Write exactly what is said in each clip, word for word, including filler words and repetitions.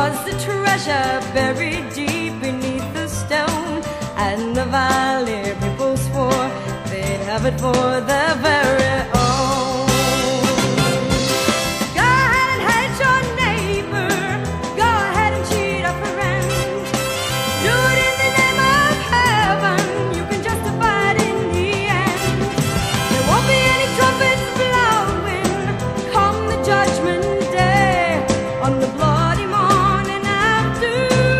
was the treasure buried deep beneath the stone, and the valley people swore they'd have it for their very own. Go ahead and hate your neighbor, go ahead and cheat a friend. Do it in the name of heaven, you can justify it in the end. There won't be any trumpets blowing come the judgment day, on the bloody morning after.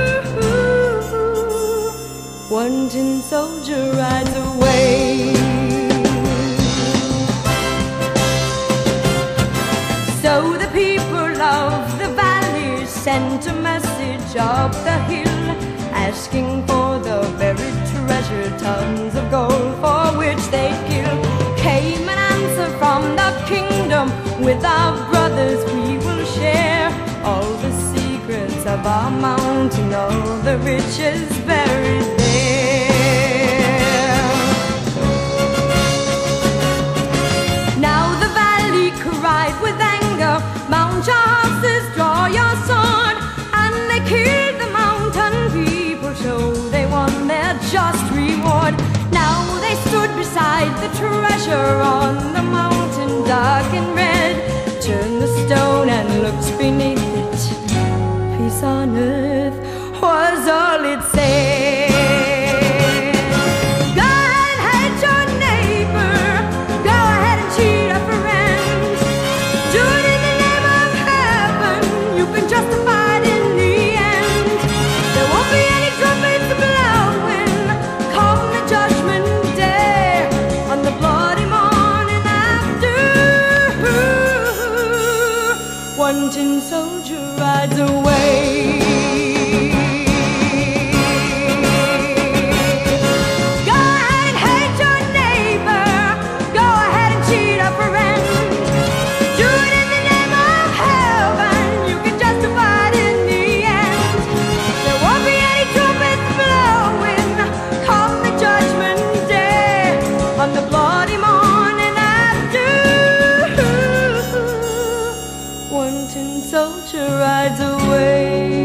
One tin soldier rides away. So the people of the valley sent a message up the hill, asking for the buried treasure, tons of gold for which they'd kill. Came an answer from the kingdom, with our brothers we will share all the secrets of our mountain, all the riches buried there. Now the valley cried with anger, mount your horses, draw your sword, and they killed the mountain people, so they won their just reward. Now they stood beside the treasure on the mountain, dark and red, turned the stone and looked beneath it. Peace on earth was all it said. Go ahead and hate your neighbor, go ahead and cheat a friend. Do it in the name of heaven, you can justify it in the end. There won't be any trumpets blowing come the judgment day, on the bloody morning after. One tin soldier rides away. Go ahead and hate your neighbor, go ahead and cheat a friend. Do it in the name of heaven, you can justify it in the end. There won't be any trumpets blowing come the judgment day, on the bloody morning after. One tin soldier rides away.